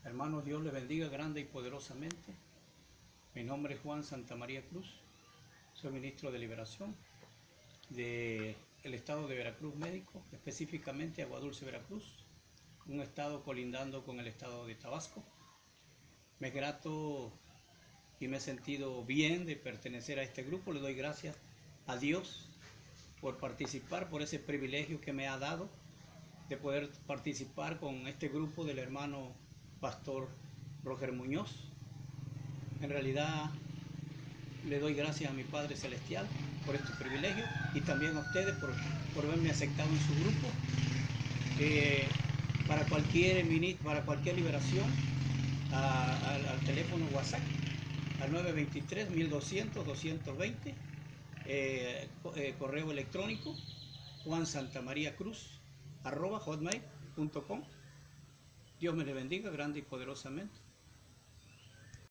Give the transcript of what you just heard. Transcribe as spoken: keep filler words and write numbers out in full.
Hermanos, Dios les bendiga grande y poderosamente. Mi nombre es Juan Santamaría Cruz. Soy ministro de Liberación del estado de Veracruz médico, específicamente Aguadulce, Veracruz, un estado colindando con el estado de Tabasco. Me es grato y me he sentido bien de pertenecer a este grupo. Le doy gracias a Dios por participar, por ese privilegio que me ha dado de poder participar con este grupo del hermano Pastor Roger Muñoz. En realidad le doy gracias a mi Padre Celestial por este privilegio y también a ustedes por, por haberme aceptado en su grupo. Eh, para, cualquier, para cualquier liberación, a, a, al teléfono WhatsApp, al nueve dos tres, mil doscientos, doscientos veinte, eh, eh, correo electrónico, juansantamaríacruz, arroba hotmail punto com. Dios me le bendiga grande y poderosamente.